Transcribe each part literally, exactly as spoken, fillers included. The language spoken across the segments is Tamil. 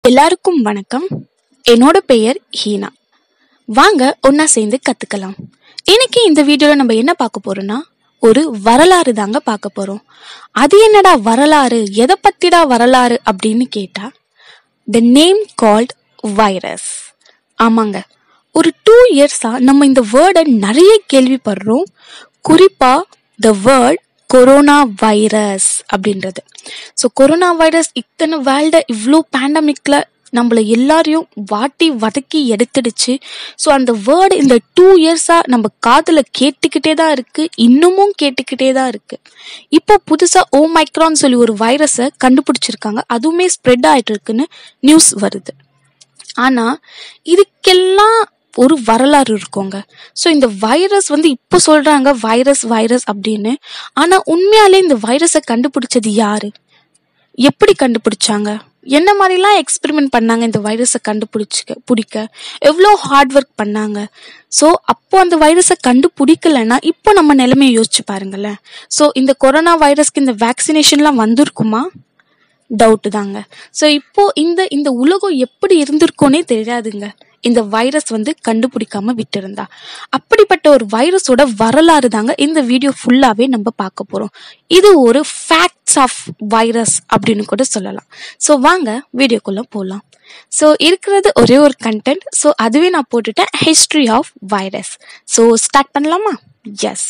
எல்லாருக்கும் வணக்கம். என்னோட பெயர் ஹீனா. வாங்க ஒன்னா சேர்ந்து கத்துக்கலாம். இன்னைக்கு இந்த வீடியோல நம்ம என்ன பார்க்க போறோம்னா ஒரு வரலாறு தாங்க பார்க்க போறோம். அது என்னடா வரலாறு, எதை பத்திடா வரலாறு அப்படின்னு கேட்டா, த நேம் கால்ட் வைரஸ். ஆமாங்க, ஒரு டூ இயர்ஸா நம்ம இந்த வேர்டை நிறைய கேள்விப்படுறோம். குறிப்பா த வேர்ட் கொரோனா வைரஸ் அப்படின்றது. ஸோ கொரோனா வைரஸ் இத்தனை வேர்ல்ட இவ்வளோ பேண்டமிக்ல நம்மள எல்லாரையும் வாட்டி வதக்கி எடுத்துடுச்சு. ஸோ அந்த வேர்டு இந்த டூ இயர்ஸா நம்ம காதுல கேட்டுக்கிட்டே தான் இருக்கு, இன்னமும் கேட்டுக்கிட்டே தான் இருக்கு. இப்போ புதுசா ஓமைக்ரான் சொல்லி ஒரு வைரஸை கண்டுபிடிச்சிருக்காங்க, அதுவுமே ஸ்ப்ரெட் ஆயிட்டு இருக்குன்னு நியூஸ் வருது. ஆனா இதுக்கெல்லாம் ஒரு வரலாறு இருக்குங்க. ஸோ இந்த வைரஸ் வந்து இப்போ சொல்றாங்க வைரஸ் வைரஸ் அப்படின்னு. ஆனா உண்மையாலே இந்த வைரஸை கண்டுபிடிச்சது யாரு, எப்படி கண்டுபிடிச்சாங்க, என்ன மாதிரிலாம் எக்ஸ்பெரிமெண்ட் பண்ணாங்க இந்த வைரஸை கண்டுபிடிச்சிக்க பிடிக்க, எவ்வளோ ஹார்ட் ஒர்க் பண்ணாங்க. ஸோ அப்போ அந்த வைரஸை கண்டுபிடிக்கலன்னா இப்போ நம்ம நிலைமையை யோசிச்சு பாருங்களேன். ஸோ இந்த கொரோனா வைரஸ்க்கு இந்த வேக்சினேஷன்லாம் வந்திருக்குமா? டவுட் தாங்க. ஸோ இப்போ இந்த இந்த உலகம் எப்படி இருந்திருக்கோனே தெரியாதுங்க இந்த வைரஸ் வந்து கண்டுபிடிக்காம விட்டு இருந்தா. அப்படிப்பட்ட ஒரு வைரஸோட வரலாறு தாங்க இந்த வீடியோ ஃபுல்லாவே நம்ம பார்க்க போறோம். இது ஒரு ஃபேக்ட்ஸ் ஆஃப் வைரஸ் அப்படின்னு கூட சொல்லலாம். ஸோ வாங்க வீடியோக்குள்ள போகலாம். ஸோ இருக்கிறது ஒரே ஒரு கண்டென்ட். ஸோ அதுவே நான் போட்டுட்டேன், history of virus. So start பண்ணலாமா? எஸ்.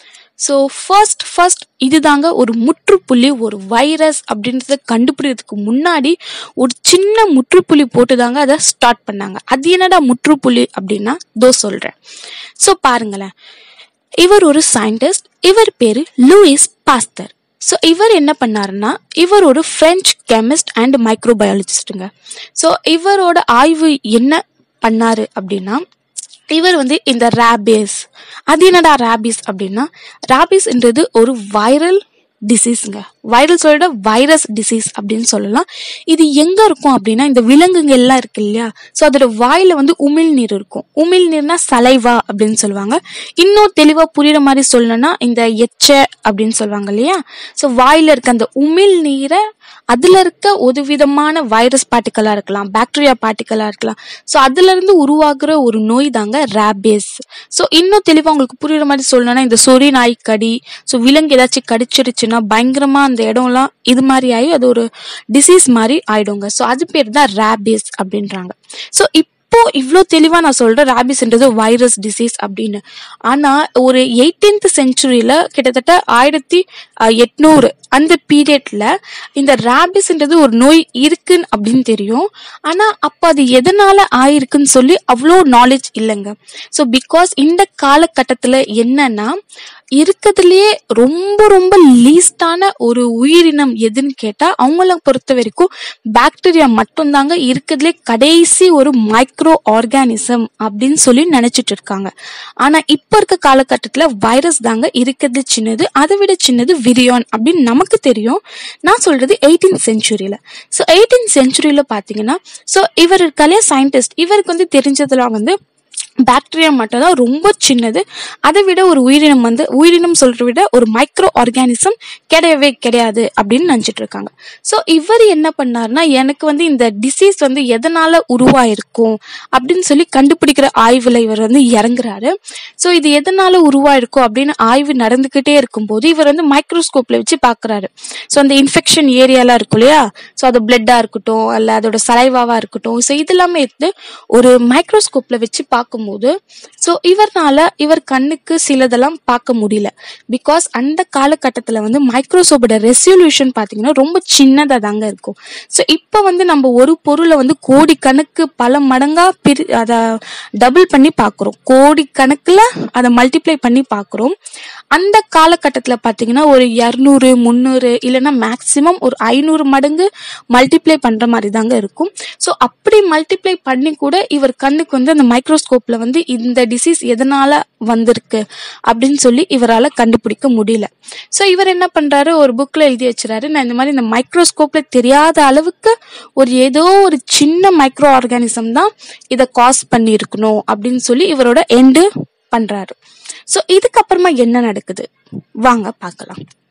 ஸோ ஃபர்ஸ்ட் ஃபர்ஸ்ட் இதுதாங்க ஒரு முற்றுப்புள்ளி. ஒரு வைரஸ் அப்படின்றத கண்டுபிடிக்கிறதுக்கு முன்னாடி ஒரு சின்ன முற்றுப்புள்ளி போட்டுதாங்க அதை ஸ்டார்ட் பண்ணாங்க. அது என்னடா முற்றுப்புள்ளி அப்படின்னா தோ சொல்றேன். ஸோ பாருங்களேன், இவர் ஒரு சயின்டிஸ்ட், இவர் பேரு லூயிஸ் பாஸ்தர். ஸோ இவர் என்ன பண்ணாருன்னா, இவர் ஒரு பிரெஞ்சு கெமிஸ்ட் அண்ட் மைக்ரோபயாலஜிஸ்டுங்க. ஸோ இவரோட ஆய்வு என்ன பண்ணாரு அப்படின்னா, இவர் வந்து இந்த ரேபிஸ், அது என்னடா ரேபிஸ் அப்படின்னா, ரேபிஸ்ன்றது ஒரு வைரல் டிசீஸ்ங்க. வைரல் சொல்லிட வைரஸ் டிசீஸ் அப்படின்னு சொல்லலாம். இது எங்க இருக்கும் அப்படின்னா, இந்த விலங்குங்க எல்லாம் இருக்கு இல்லையா, ஸோ அதோட வாயில வந்து உமிழ்நீர் இருக்கும். உமிழ்நீர்னா சலைவா அப்படின்னு சொல்லுவாங்க. இன்னும் தெளிவா புரியுற மாதிரி சொல்லணும்னா இந்த எச்ச அப்படின்னு சொல்லுவாங்க இல்லையா. ஸோ வாயில இருக்க அந்த உமிழ்நீரை அதுல இருக்க ஒரு விதமான வைரஸ் பார்ட்டிகளா இருக்கலாம், பாக்டீரியா பார்ட்டிகளா இருக்கலாம். ஸோ அதுல இருந்து உருவாக்குற ஒரு நோய் தாங்க ரேபிஸ். ஸோ இன்னும் தெளிவா உங்களுக்கு புரியுற மாதிரி சொல்லணும்னா, இந்த சொறி நாய் கடி, ஸோ விலங்கு ஏதாச்சும் கடிச்சிருச்சுன்னா பயங்கரமா அந்த இடம்லாம் இது மாதிரி ஆகி அது ஒரு டிசீஸ் மாதிரி ஆயிடுங்க. ஸோ அது பேர் தான் ரேபிஸ் அப்படின்றாங்க. ஸோ இப்போ இவ்வளோ தெளிவா நான் சொல்றேன் ரேபிஸ்ன்றது வைரஸ் டிசீஸ் அப்படின்னு. ஆனா ஒரு எயிட்டீன்த் செஞ்சுரியில கிட்டத்தட்ட ஆயிரத்தி எட்நூறு அந்த பீரியட்ல இந்த ரேபிஸ்ன்றது ஒரு நோய் இருக்குன்னு அப்படின்னு தெரியும். ஆனா அப்ப அது எதனால ஆயிருக்குன்னு சொல்லி அவ்வளோ நாலேஜ் இல்லைங்க. ஸோ பிகாஸ் இந்த காலகட்டத்துல என்னன்னா, இருக்கிறதுலயே ரொம்ப ரொம்ப லீஸ்டான ஒரு உயிரினம் எதுன்னு கேட்டா அவங்கள பொறுத்த வரைக்கும் பாக்டீரியா மட்டும்தாங்க இருக்கிறதுலே கடைசி ஒரு மைக்ரோ ஆர்கானிசம் அப்படின்னு சொல்லி நினைச்சிட்டு இருக்காங்க. ஆனா இப்ப இருக்க காலகட்டத்துல வைரஸ் தாங்க இருக்கிறது சின்னது, அதை விட சின்னது விரியான் அப்படின்னு நமக்கு தெரியும். நான் சொல்றது எயிட்டீன்த் செஞ்சுரியில. ஸோ எயிட்டீன்த் செஞ்சுரியில பாத்தீங்கன்னா, ஸோ இவர் இருக்காலே சயின்டிஸ்ட், இவருக்கு வந்து தெரிஞ்சதெல்லாம் வந்து பாக்டீரியா மட்டும் தான் ரொம்ப சின்னது, அதை விட ஒரு உயிரினம் வந்து உயிரினம் சொல்றத விட ஒரு மைக்ரோ ஆர்கானிசம் கிடையவே கிடையாது அப்படின்னு நினைச்சிட்டு இருக்காங்க. ஸோ இவர் என்ன பண்ணாருன்னா, எனக்கு வந்து இந்த டிசீஸ் வந்து எதனால உருவாயிருக்கும் அப்படின்னு சொல்லி கண்டுபிடிக்கிற ஆய்வுல இவர் வந்து இறங்குறாரு. ஸோ இது எதனால உருவாயிருக்கும் அப்படின்னு ஆய்வு நடந்துகிட்டே இருக்கும்போது இவர் வந்து மைக்ரோஸ்கோப்ல வச்சு பாக்குறாரு. ஸோ அந்த இன்ஃபெக்ஷன் ஏரியாலாம் இருக்கும் இல்லையா, ஸோ அது பிளட்டா இருக்கட்டும் அல்ல அதோட சலைவாவா இருக்கட்டும், ஸோ இதெல்லாமே எடுத்து ஒரு மைக்ரோஸ்கோப்ல வச்சு பார்க்கும் போது சோ இவர்னால இவர் கண்ணுக்கு சிலதெல்லாம் பார்க்க முடியல. பிகாஸ் அந்த காலகட்டத்துல வந்து மைக்ரோஸ்கோப்போட ரெசல்யூஷன் பாத்தீங்கன்னா ரொம்ப சின்னதா தாங்க இருக்கும். சோ இப்ப வந்து நம்ம ஒரு பொருளை வந்து கோடி கணக்கு பல மடங்கா பிரி அத டபுள் பண்ணி பாக்குறோம், கோடி கணக்குல அதை மல்டிப்ளை பண்ணி பாக்குறோம். அந்த காலகட்டத்துல பாத்தீங்கன்னா ஒரு இருநூறு முன்னூறு இல்லைன்னா மேக்சிமம் ஒரு ஐநூறு மடங்கு மல்டிப்ளை பண்ற மாதிரி தாங்க இருக்கும். சோ அப்படி மல்டிப்ளை பண்ணி கூட இவர் கண்ணுக்கு வந்து அந்த மைக்ரோஸ்கோப்ல வந்து இந்த டிசீஸ் எதனால வந்திருக்கு அப்படின்னு சொல்லி இவரால கண்டுபிடிக்க முடியல. சோ இவர் என்ன பண்றாரு, ஒரு புக்ல எழுதி வச்சுறாரு, நான் இந்த மாதிரி இந்த மைக்ரோஸ்கோப்ல தெரியாத அளவுக்கு ஒரு ஏதோ ஒரு சின்ன மைக்ரோ ஆர்கானிசம் தான் இதை காஸ் பண்ணி இருக்கணும் அப்படின்னு சொல்லி இவரோட எண்டு பண்றாரு. சோ இதுக்கப்புறமா என்ன நடக்குது வாங்க பார்க்கலாம்.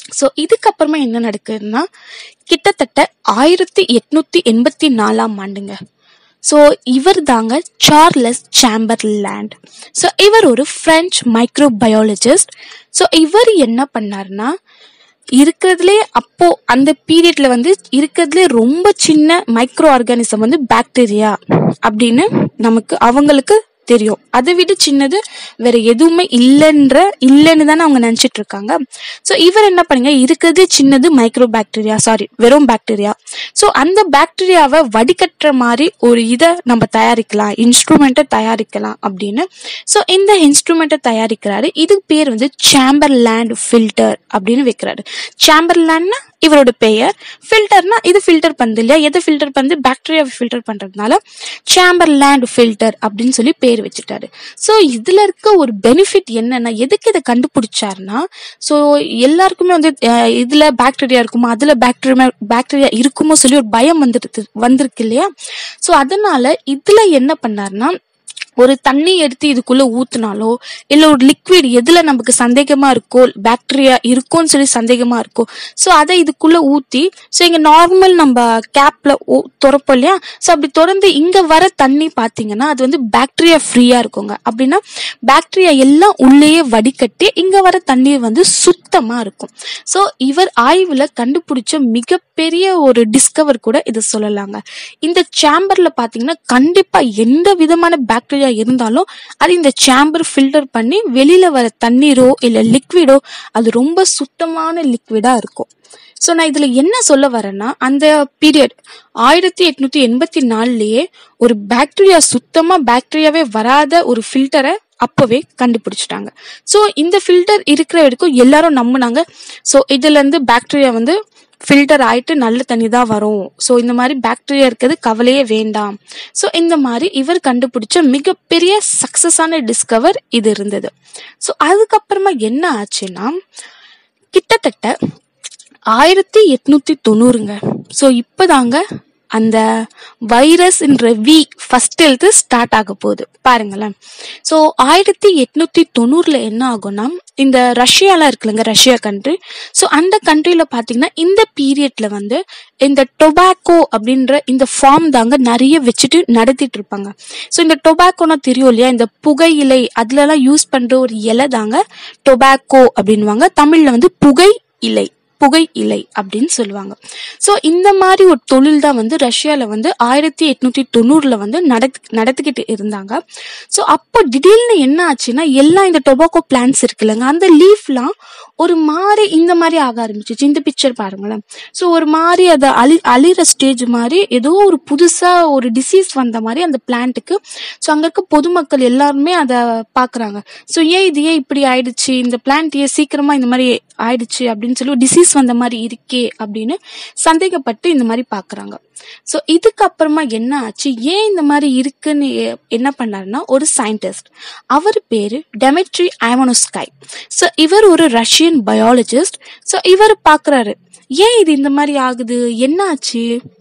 ஸோ இதுக்கப்புறமா என்ன நடக்குதுன்னா கிட்டத்தட்ட ஆயிரத்தி எட்நூத்தி எண்பத்தி நாலாம் ஆண்டுங்க. ஸோ இவர் தாங்க சார்லஸ் சாம்பர்லேண்ட். ஸோ இவர் ஒரு பிரெஞ்சு மைக்ரோபயாலஜிஸ்ட். ஸோ இவர் என்ன பண்ணாருன்னா இருக்கிறதுலே அப்போ அந்த பீரியட்ல வந்து இருக்கிறதுலே ரொம்ப சின்ன மைக்ரோ ஆர்கானிசம் வந்து பாக்டீரியா அப்படின்னு நமக்கு அவங்களுக்கு தெரியும். அதை விட சின்னது வேற எதுவுமே இல்லைன்ற இல்லைன்னு தானே அவங்க நினைச்சிட்டு இருக்காங்க. ஸோ இவர் என்ன பண்ணுங்க, இருக்கிறதே சின்னது மைக்ரோ பாக்டீரியா, சாரி வெறும் பாக்டீரியா. ஸோ அந்த பாக்டீரியாவை வடிகட்டுற மாதிரி ஒரு இதை நம்ம தயாரிக்கலாம், இன்ஸ்ட்ருமெண்ட்டை தயாரிக்கலாம் அப்படின்னு. ஸோ இந்த இன்ஸ்ட்ருமெண்ட்டை தயாரிக்கிறாரு. இதுக்கு பேர் வந்து சாம்பர்லேண்ட் ஃபில்டர் அப்படின்னு வைக்கிறாரு. சாம்பர்லேண்ட்னா இவரோட பெயர், ஃபில்டர்னா இது ஃபில்டர் பண்ணுது இல்லையா, எதை ஃபில்டர் பண்ணுது, பாக்டீரியாவை ஃபில்டர் பண்றதுனால சாம்பர்லேண்ட் ஃபில்டர் அப்படின்னு சொல்லி பேர் வச்சுட்டாரு. ஸோ இதுல இருக்க ஒரு பெனிஃபிட் என்னன்னா, எதுக்கு இதை கண்டுபிடிச்சாருன்னா, ஸோ எல்லாருக்குமே வந்து இதுல பாக்டீரியா இருக்குமோ அதுல பாக்டீரியா பாக்டீரியா இருக்குமோ சொல்லி ஒரு பயம் வந்துருக்கு வந்திருக்கு இல்லையா. ஸோ அதனால இதுல என்ன பண்ணாருன்னா, ஒரு தண்ணி எடுத்து இதுக்குள்ள ஊத்துனாலோ இல்ல ஒரு லிக்விட் எதுல நமக்கு சந்தேகமா இருக்கோ பாக்டீரியா இருக்கும்னு சொல்லி சந்தேகமா இருக்கோ, ஸோ அதை இதுக்குள்ள ஊத்தி, ஸோ இங்க நார்மல் நம்ம கேப்ல திறப்போம் இல்லையா, ஸோ அப்படி திறந்து இங்க வர தண்ணி பாத்தீங்கன்னா அது வந்து பாக்டீரியா ஃப்ரீயா இருக்குங்க. அப்படின்னா பாக்டீரியா எல்லாம் உள்ளேயே வடிகட்டி இங்க வர தண்ணீர் வந்து சுத்தமா இருக்கும். ஸோ இவர் ஆய்வுல கண்டுபிடிச்ச மிகப்பெரிய ஒரு டிஸ்கவர் கூட இதை சொல்லலாங்க. இந்த சாம்பர்ல பாத்தீங்கன்னா கண்டிப்பா எந்த விதமான பாக்டீரியா இருந்தாலும் அது இந்த சாம்பர் ஃபில்டர் பண்ணி வெளியில வர தண்ணீரோ இல்ல லிக்விடோ அது ரொம்ப சுத்தமான லிக்விடா இருக்கும். ஸோ நான் இதுல என்ன சொல்ல வரேன்னா, அந்த பீரியட் ஆயிரத்தி எட்நூத்தி எண்பத்தி நாலுலயே ஒரு பாக்டீரியா சுத்தமா பாக்டீரியாவே வராத ஒரு ஃபில்டரை அப்பவே கண்டுபிடிச்சிட்டாங்க. ஸோ இந்த ஃபில்டர் இருக்கிற வரைக்கும் எல்லாரும் நம்பினாங்க. ஸோ இதுல இருந்து பாக்டீரியா வந்து ஃபில்டர் ஆயிட்டு நல்ல தண்ணி தான் வரும், ஸோ இந்த மாதிரி பாக்டீரியா இருக்கிறது கவலையே வேண்டாம். ஸோ இந்த மாதிரி இவர் கண்டுபிடிச்ச மிகப்பெரிய சக்சஸான டிஸ்கவர் இது இருந்தது. ஸோ அதுக்கப்புறமா என்ன ஆச்சுன்னா, கிட்டத்தட்ட ஆயிரத்தி எட்நூத்தி தொண்ணூறுங்க. ஸோ இப்பதாங்க அந்த வைரஸ் என்ற வி ஃபர்ஸ்ட் எழுத்து ஸ்டார்ட் ஆக போகுது பாருங்களேன். ஸோ ஆயிரத்தி எட்நூத்தி தொண்ணூறுல என்ன ஆகும்னா, இந்த ரஷ்யால இருக்குல்லங்க, ரஷ்யா கண்ட்ரி. ஸோ அந்த கண்ட்ரில பாத்தீங்கன்னா இந்த பீரியட்ல வந்து இந்த டொபாக்கோ அப்படின்ற இந்த ஃபார்ம் தாங்க நிறைய வச்சுட்டு நடத்திட்டு இருப்பாங்க. ஸோ இந்த டொபாக்கோனா தெரியும் இல்லையா, இந்த புகையிலை அதுல எல்லாம் யூஸ் பண்ற ஒரு இலை தாங்க டொபாக்கோ அப்படின்வாங்க. தமிழ்ல வந்து புகை இலை புகை இலை அப்படின்னு சொல்லுவாங்க. ஸோ இந்த மாதிரி ஒரு தொழில் தான் வந்து ரஷ்யால வந்து ஆயிரத்தி எட்நூத்தி தொண்ணூறுல வந்து நடத் நடத்திக்கிட்டு இருந்தாங்க. ஸோ அப்போ திடீர்னு என்ன ஆச்சுன்னா, எல்லாம் இந்த டொபாக்கோ பிளான்ட்ஸ் இருக்குல்லங்க, அந்த லீஃப்லாம் ஒரு மாதிரி இந்த மாதிரி ஆக ஆரம்பிச்சிச்சு. இந்த பிக்சர் பாருங்களேன். ஸோ ஒரு மாதிரி அதை அழி அழிற ஸ்டேஜ் மாதிரி ஏதோ ஒரு புதுசா ஒரு டிசீஸ் வந்த மாதிரி அந்த பிளான்ட்டுக்கு. ஸோ அங்க இருக்க பொதுமக்கள் எல்லாருமே அதை பாக்குறாங்க. ஸோ ஏன் இது ஏன் இப்படி ஆயிடுச்சு, இந்த பிளான்ட் ஏன் சீக்கிரமா இந்த மாதிரி ஆயிடுச்சு அப்படின்னு சொல்லி டிசீஸ் வந்த மாதிரி இருக்கே அப்படின்னு சந்தேகப்பட்டு இந்த மாதிரி பாக்குறாங்க. ஸோ இதுக்கப்புறமா என்ன ஆச்சு, ஏன் இந்த மாதிரி இருக்குன்னு என்ன பண்ணாருன்னா, ஒரு சயின்டிஸ்ட், அவர் பேரு டெமிட்ரி ஐவானோவ்ஸ்கி. ஸோ இவர் ஒரு ரஷ்யன் பயாலஜிஸ்ட். ஸோ இவர் பாக்குறாரு, ஏன் இது இந்த மாதிரி ஆகுது, என்ன ஆச்சு,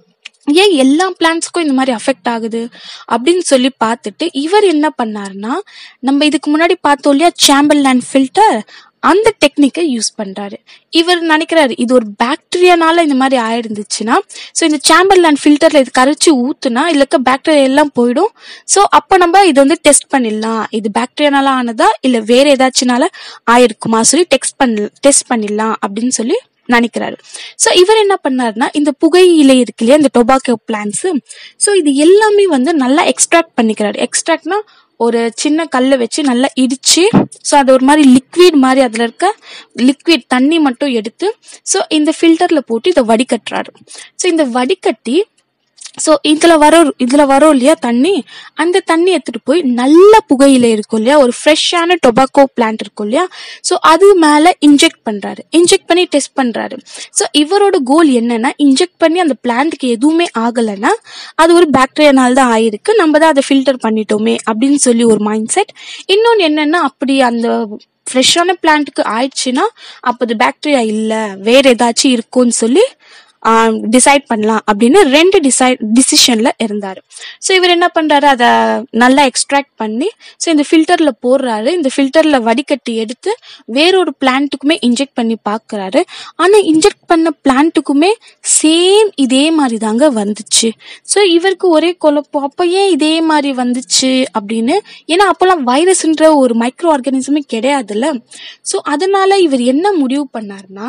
ஏன் எல்லா பிளான்ட்ஸ்க்கும் இந்த மாதிரி அஃபெக்ட் ஆகுது அப்படின்னு சொல்லி பார்த்துட்டு இவர் என்ன பண்ணாருன்னா, நம்ம இதுக்கு முன்னாடி பார்த்தோம் இல்லையா சாம்பர்லேண்ட் ஃபில்டர், அந்த டெக்னிக்கை யூஸ் பண்றாரு. இவர் நினைக்கிறாரு இது ஒரு பாக்டீரியானால இந்த மாதிரி ஆயிருந்துச்சுன்னா, ஸோ இந்த சாம்பர்லேண்ட் ஃபில்டர்ல இது கரைச்சி ஊத்துனா இதுல இருக்க பாக்டீரியா எல்லாம் போயிடும். ஸோ அப்ப நம்ம இது வந்து டெஸ்ட் பண்ணிடலாம், இது பாக்டீரியானால ஆனதா இல்ல வேற ஏதாச்சுனால ஆயிருக்குமா சொல்லி டெஸ்ட் பண்ண டெஸ்ட் பண்ணிடலாம் அப்படின்னு சொல்லி நினைக்கிறாரு. ஸோ இவர் என்ன பண்ணாருன்னா, இந்த புகை இலை இருக்கு இல்லையா, இந்த டொபாக்கோ பிளான்ட்ஸ், ஸோ இது எல்லாமே வந்து நல்லா எக்ஸ்ட்ராக்ட் பண்ணிக்கிறாரு. எக்ஸ்ட்ராக்ட்னா ஒரு சின்ன கல்லை வச்சு நல்லா இடிச்சு, ஸோ அது ஒரு மாதிரி லிக்விட் மாதிரி அதுல இருக்க லிக்விட் தண்ணி மட்டும் எடுத்து ஸோ இந்த ஃபில்டர்ல போட்டு இதை வடிகட்டுறாரு. ஸோ இந்த வடிகட்டி ஸோ இதுல வர இதுல வரும் இல்லையா தண்ணி, அந்த தண்ணி எடுத்துட்டு போய் நல்ல புகையில இருக்கும் இல்லையா, ஒரு ஃப்ரெஷ்ஷான டொபாக்கோ பிளான்ட் இருக்கும் இல்லையா, ஸோ அது மேல இன்ஜெக்ட் பண்றாரு. இன்ஜெக்ட் பண்ணி டெஸ்ட் பண்றாரு. ஸோ இவரோட கோல் என்னன்னா, இன்ஜெக்ட் பண்ணி அந்த பிளான்ட்டுக்கு எதுவுமே ஆகலைன்னா அது ஒரு பாக்டீரியானால தான் ஆயிருக்கு, நம்ம தான் அதை ஃபில்டர் பண்ணிட்டோமே அப்படின்னு சொல்லி ஒரு மைண்ட் செட். இன்னொன்னு என்னன்னா, அப்படி அந்த ஃப்ரெஷ்ஷான பிளான்ட்டுக்கு ஆயிடுச்சுன்னா அப்போ அது பாக்டீரியா இல்ல வேற ஏதாச்சும் இருக்கும்னு சொல்லி டிசைட் பண்ணலாம் அப்படின்னு ரெண்டு டிசைட் டிசிஷன்ல இருந்தாரு. ஸோ இவர் என்ன பண்றாரு, அதை நல்லா எக்ஸ்ட்ராக்ட் பண்ணி ஸோ இந்த ஃபில்டர்ல போடுறாரு. இந்த ஃபில்டர்ல வடிகட்டி எடுத்து வேறொரு பிளான்ட்டுக்குமே இன்ஜெக்ட் பண்ணி பாக்குறாரு. ஆனா இன்ஜெக்ட் பண்ண பிளான்ட்டுக்குமே சேம் இதே மாதிரி தாங்க வந்துச்சு. ஸோ இவருக்கு ஒரே குழப்பம், அப்ப ஏன் இதே மாதிரி வந்துச்சு அப்படின்னு. ஏன்னா அப்பெல்லாம் வைரஸ்ன்ற ஒரு மைக்ரோ ஆர்கானிசமே கிடையாதுல்ல. ஸோ அதனால இவர் என்ன முடிவு பண்ணாருன்னா,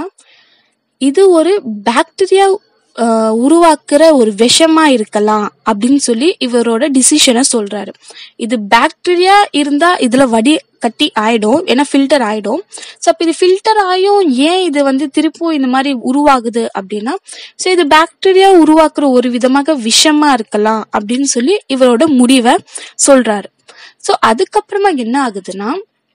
இது ஒரு பாக்டீரியா உருவாக்குற ஒரு விஷமா இருக்கலாம் அப்படின்னு சொல்லி இவரோட டிசிஷனை சொல்றாரு. இது பாக்டீரியா இருந்தா இதுல வடி கட்டி ஆயிடும், ஏன்னா ஃபில்டர் ஆயிடும். ஸோ அப்ப இது ஃபில்டர் ஆயும் ஏன் இது வந்து திருப்பும் இந்த மாதிரி உருவாகுது அப்படின்னா, ஸோ இது பாக்டீரியா உருவாக்குற ஒரு விதமாக விஷமா இருக்கலாம் அப்படின்னு சொல்லி இவரோட முடிவை சொல்றாரு. ஸோ அதுக்கப்புறமா என்ன ஆகுதுன்னா,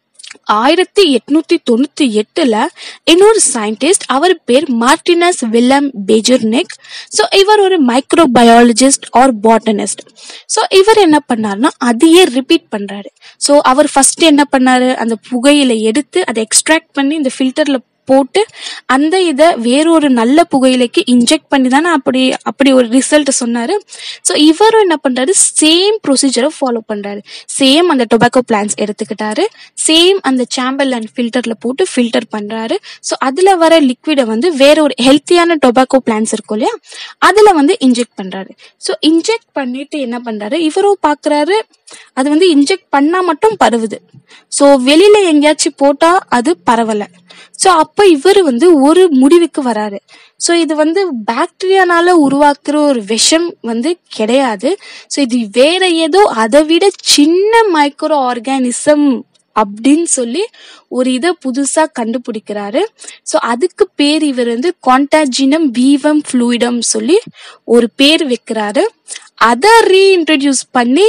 ஆயிரத்தி எட்நூத்தி தொண்ணூத்தி எட்டுல இன்னொரு சயின்டிஸ்ட், அவர் பேர் மார்டினஸ் வில்லம் பெஜர்னிக். ஸோ இவர் ஒரு மைக்ரோபயாலஜிஸ்ட் ஆர் பாட்டனிஸ்ட். ஸோ இவர் என்ன பண்ணாருன்னா அதையே ரிப்பீட் பண்றாரு. ஸோ அவர் ஃபர்ஸ்ட் என்ன பண்ணாரு, அந்த புகையில எடுத்து அதை எக்ஸ்ட்ராக்ட் பண்ணி இந்த ஃபில்டர்ல போட்டு அந்த இதை வேறொரு நல்ல புகையிலைக்கு இன்ஜெக்ட் பண்ணி தானே அப்படி அப்படி ஒரு ரிசல்ட் சொன்னாரு. ஸோ இவரும் என்ன பண்றாரு, சேம் ப்ரொசீஜரை ஃபாலோ பண்றாரு. சேம் அந்த டொபாக்கோ பிளான்ஸ் எடுத்துக்கிட்டாரு, சேம் அந்த சாம்பல் அண்ட் ஃபில்டர்ல போட்டு ஃபில்டர் பண்றாரு. ஸோ அதுல வர லிக்விடை வந்து வேற ஒரு ஹெல்த்தியான டொபாக்கோ பிளான்ஸ் இருக்கும் இல்லையா, அதுல வந்து இன்ஜெக்ட் பண்றாரு. ஸோ இன்ஜெக்ட் பண்ணிட்டு என்ன பண்றாரு, இவரும் பாக்குறாரு அது வந்து இன்ஜெக்ட் பண்ணா மட்டும் பரவுது. ஸோ வெளியில எங்கேயாச்சும் போட்டா அது பரவல. ஸோ அப்ப இவர் வந்து ஒரு முடிவுக்கு வராரு. ஸோ இது வந்து பாக்டீரியானால உருவாக்குற ஒரு விஷம் வந்து கிடையாது. ஸோ இது வேற ஏதோ அதை விட சின்ன மைக்ரோ ஆர்கானிசம் அப்படின்னு சொல்லி ஒரு இதை புதுசா கண்டுபிடிக்கிறாரு. ஸோ அதுக்கு பேர் இவர் வந்து கான்டாஜினம் வீவம் ஃப்ளூயிடம் சொல்லி ஒரு பேர் வைக்கிறாரு. அதை ரீஇன்ட்ரடியூஸ் பண்ணி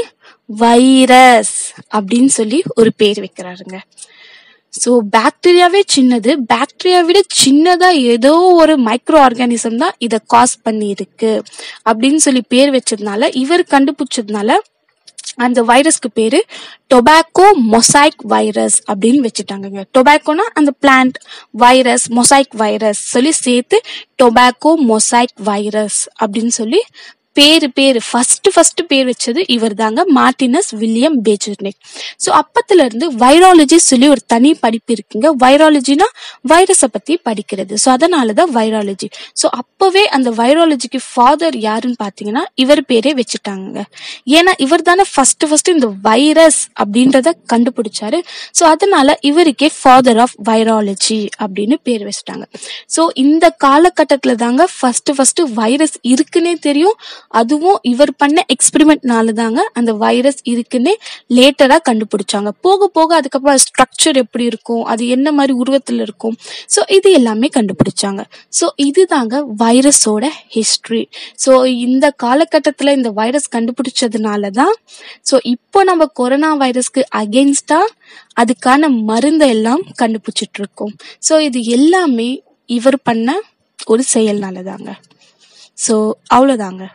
வைரஸ் அப்படின்னு சொல்லி ஒரு பேர் வைக்கிறாருங்க. ஸோ பாக்டீரியாவே சின்னது, பாக்டீரியா விட சின்னதா ஏதோ ஒரு மைக்ரோ ஆர்கானிசம் தான் இதை காஸ் பண்ணி இருக்கு அப்படின்னு சொல்லி பேர் வச்சதுனால, இவர் கண்டுபிடிச்சதுனால அந்த வைரஸ்க்கு பேரு டொபாக்கோ மொசைக் வைரஸ் அப்படின்னு வச்சுட்டாங்க. டொபாக்கோனா அந்த பிளான்ட், வைரஸ் மொசைக் வைரஸ் சொல்லி சேர்த்து டொபாக்கோ மொசைக் வைரஸ் அப்படின்னு சொல்லி பேரு பேரு ஃபர்ஸ்ட் ஃபர்ஸ்ட் பேர் வச்சது இவர் தாங்க, மார்டினஸ் வில்லியம் பெஜர்னிக். ஸோ அப்பத்துல இருந்து வைராலஜி சொல்லி ஒரு தனி படிப்பு இருக்குங்க. வைராலஜினா வைரஸை பத்தி படிக்கிறது. ஸோ அதனாலதான் வைராலஜி. ஸோ அப்பவே அந்த வைராலஜிக்கு ஃபாதர் யாருன்னு பாத்தீங்கன்னா இவர் பேரே வச்சுட்டாங்க. ஏன்னா இவர் தானே ஃபர்ஸ்ட் ஃபர்ஸ்ட் இந்த வைரஸ் அப்படின்றத கண்டுபிடிச்சாரு. ஸோ அதனால இவருக்கே ஃபாதர் ஆஃப் வைராலஜி அப்படின்னு பேர் வச்சுட்டாங்க. ஸோ இந்த காலகட்டத்துல தாங்க ஃபர்ஸ்ட் ஃபர்ஸ்ட் வைரஸ் இருக்குன்னே தெரியும். அதுவும் இவர் பண்ண எக்ஸ்பெரிமெண்ட்னால தாங்க அந்த வைரஸ் இருக்குன்னு லேட்டரா கண்டுபிடிச்சாங்க. போக போக அதுக்கப்புறம் ஸ்ட்ரக்சர் எப்படி இருக்கும், அது என்ன மாதிரி உருவத்துல இருக்கும், ஸோ இது எல்லாமே கண்டுபிடிச்சாங்க. ஸோ இதுதாங்க வைரஸோட ஹிஸ்டரி. ஸோ இந்த காலகட்டத்துல இந்த வைரஸ் கண்டுபிடிச்சதுனாலதான் ஸோ இப்போ நம்ம கொரோனா வைரஸ்க்கு அகெயின்ஸ்டா அதுக்கான மருந்தை எல்லாம் கண்டுபிடிச்சிட்டு இருக்கோம். ஸோ இது எல்லாமே இவர் பண்ண ஒரு செயல்னாலதாங்க. ஸோ அவ்வளோதாங்க.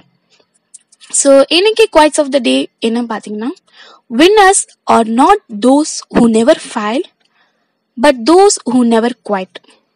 ஸோ இன்னைக்கு குவைட்ஸ் ஆஃப் த டே என்ன பார்த்தீங்கன்னா, winners are not those who never fail but those who never quit.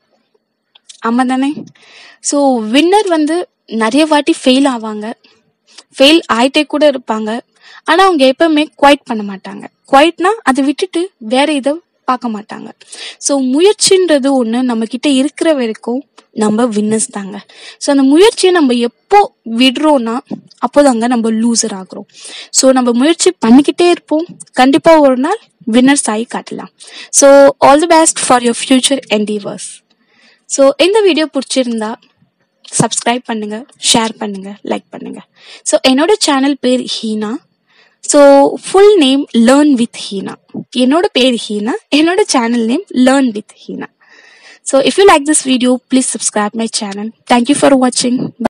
ஆமா தானே? ஸோ வின்னர் வந்து நிறைய வாட்டி ஃபெயில் ஆவாங்க, ஃபெயில் ஆயிட்டே கூட இருப்பாங்க. ஆனா அவங்க எப்பவுமே குவைட் பண்ண மாட்டாங்க. குவைட்னா அதை விட்டுட்டு வேற இதை பார்க்க மாட்டாங்க. ஸோ முயற்சின்றது ஒண்ணு நம்ம கிட்ட இருக்கிற வரைக்கும் நம்ம வின்னர்ஸ் தாங்க. ஸோ அந்த முயற்சியை நம்ம எப்போ விடுறோம்னா அப்போதாங்க நம்ம லூசர் ஆகுறோம். ஸோ நம்ம முயற்சி பண்ணிக்கிட்டே இருப்போம், கண்டிப்பா ஒரு நாள் வின்னர்ஸ் ஆகி காட்டலாம். So all the best for your future endeavours. So இந்த வீடியோ பிடிச்சிருந்தா சப்ஸ்கிரைப் பண்ணுங்க, ஷேர் பண்ணுங்க, லைக் பண்ணுங்க. ஸோ என்னோட சேனல் பேர் Heena. So full name learn with Heena. என்னோட பேர் ஹீனா, என்னோட channel name learn with Heena. So if you like this video, please subscribe my channel. Thank you for watching. Bye.